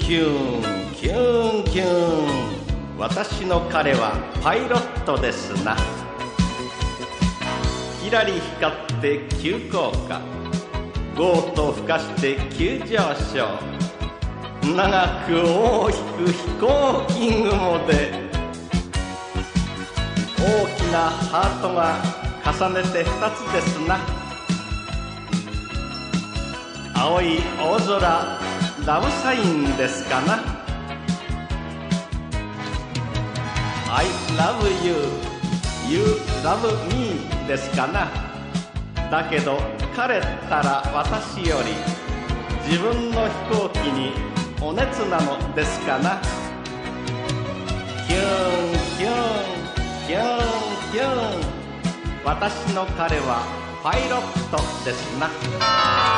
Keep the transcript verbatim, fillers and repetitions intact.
キュンキュンキュン、私の彼はパイロットですな。キラリ光って急降下、ゴート吹かして急上昇、長く大きく飛行機雲で、大きなハートが重ねて二つですな。青い大空、ラブサインですかな。 I love you, you love me ですかな。だけど彼ったら私より自分の飛行機にお熱なのですかな。キュンキュンキュンキュン、私の彼はパイロットですな。